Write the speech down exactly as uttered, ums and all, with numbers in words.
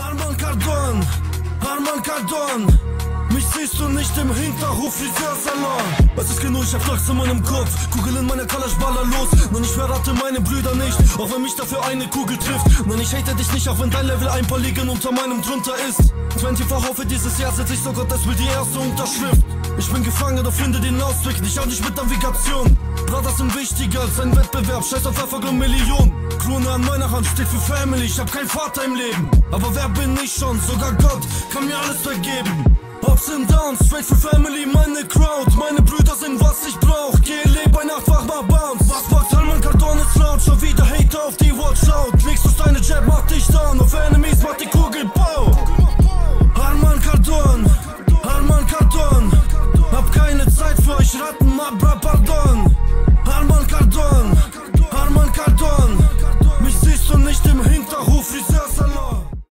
Arman Kardon, Arman Kardon. Mich siehst du nicht im Hinterhof, Friseursalon. Es ist genug, ich hab Flachs in meinem Kopf. Kugel in meiner Kalaschballer los. Nun ich verrate meine Brüder nicht, auch wenn mich dafür eine Kugel trifft. Nun ich hate dich nicht, auch wenn dein Level ein paar Ligen unter meinem drunter ist. zwanzig-fach für dieses Jahr setz ich sogar das will die erste Unterschrift. Ich bin gefangen, doch finde den Ausweg nicht, auch nicht mit Navigation. Brothers sind wichtiger als ein Wettbewerb, scheiß auf Erfolg und Millionen. Krone an meiner Hand steht für Family, ich hab keinen Vater im Leben. Aber wer bin ich schon, sogar Gott kann mir alles vergeben. Ups and Downs, straight for family, meine Crowd. Meine Brüder sind was ich brauch, geh leb bei Nacht, wach mal bounce. Was packt Arman Kardon ist laut, schon wieder Hater auf die Watch out. Legst du deine Jab, mach dich down, auf Enemies, mach